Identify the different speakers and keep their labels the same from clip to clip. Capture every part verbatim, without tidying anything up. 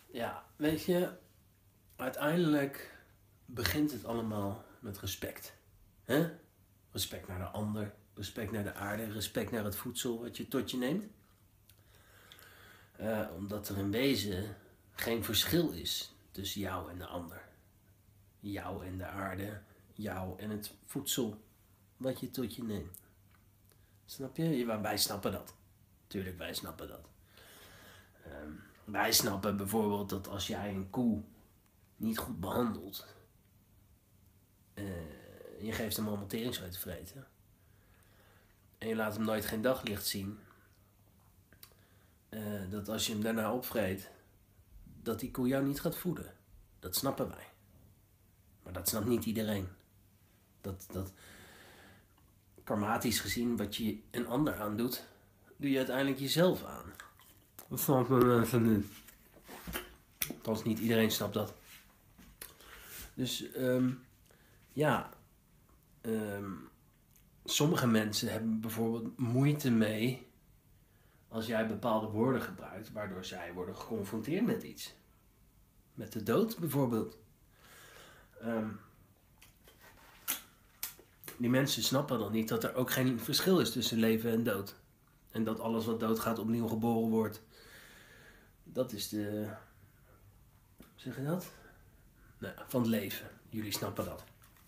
Speaker 1: Ja, weet je, uiteindelijk begint het allemaal met respect. Hè? Respect naar de ander, respect naar de aarde, respect naar het voedsel wat je tot je neemt. Uh, omdat er in wezen geen verschil is tussen jou en de ander. Jou en de aarde, jou en het voedsel wat je tot je neemt. Snap je? Wij snappen dat. Tuurlijk, wij snappen dat. Um, wij snappen bijvoorbeeld dat als jij een koe niet goed behandelt, uh, je geeft hem allemaal teringzooi te vreten en je laat hem nooit geen daglicht zien, uh, dat als je hem daarna opvreet, dat die koe jou niet gaat voeden. Dat snappen wij. Maar dat snapt niet iedereen. Dat, dat karmatisch gezien, wat je een ander aandoet, doe je uiteindelijk jezelf aan. Dat snappen mensen niet. Althans, niet iedereen snapt dat. Dus, um, ja. Um, sommige mensen hebben bijvoorbeeld moeite mee als jij bepaalde woorden gebruikt, waardoor zij worden geconfronteerd met iets. Met de dood bijvoorbeeld. Um, die mensen snappen dan niet dat er ook geen verschil is tussen leven en dood. En dat alles wat doodgaat opnieuw geboren wordt. Dat is de... Hoe zeg je dat? Nou, van het leven. Jullie snappen dat.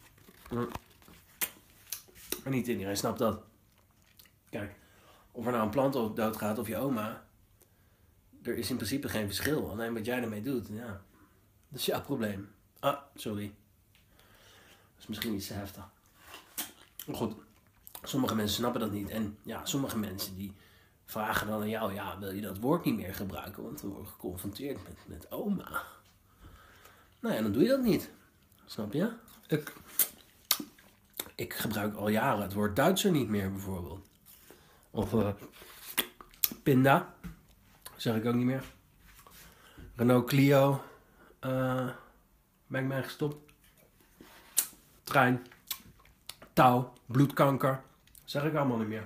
Speaker 1: Maar niet iedereen snapt dat. Kijk, of er nou een plant doodgaat of je oma. Er is in principe geen verschil. Alleen wat jij ermee doet, ja. Dat is jouw probleem. Ah, sorry. Dat is misschien iets te heftig. Maar goed, sommige mensen snappen dat niet. En ja, sommige mensen die vragen dan aan jou, ja, wil je dat woord niet meer gebruiken? Want we worden geconfronteerd met, met oma. Nou ja, dan doe je dat niet. Snap je? Ik, ik gebruik al jaren het woord Duitser niet meer, bijvoorbeeld. Of uh, pinda, zeg ik ook niet meer. Renault Clio, uh, ben ik mee gestopt. Trein, touw, bloedkanker, zeg ik allemaal niet meer.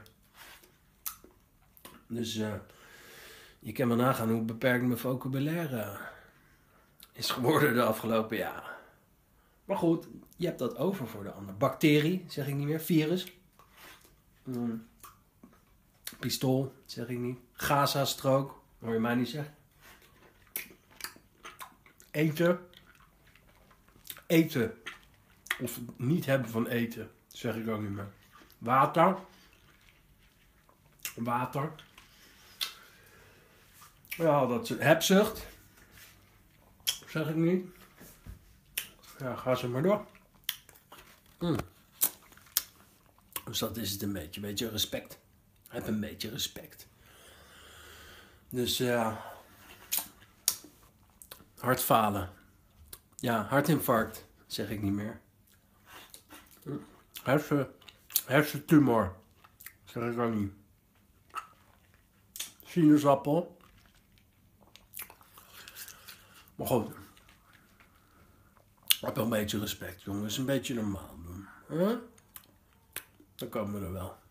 Speaker 1: Dus uh, je kan wel nagaan hoe beperkt mijn vocabulaire uh, is geworden de afgelopen jaren. Maar goed, je hebt dat over voor de ander. Bacterie, zeg ik niet meer. Virus. Mm. Pistool, zeg ik niet. Gaza-strook, hoor je mij niet zeggen. Eten. Eten. Of niet hebben van eten, zeg ik ook niet meer. Water. Water. Ja, dat is hebzucht. Zeg ik niet. Ja, ga zo maar door. Mm. Dus dat is het een beetje. Een beetje respect. Heb een beetje respect. Dus ja. Uh, hartfalen. Ja, hartinfarct. Zeg ik niet meer. Hersen, hersentumor. Zeg ik ook niet. Sinaasappel. Maar goed. Heb wel een beetje respect, jongens. Een beetje normaal doen. Huh? Dan komen we er wel.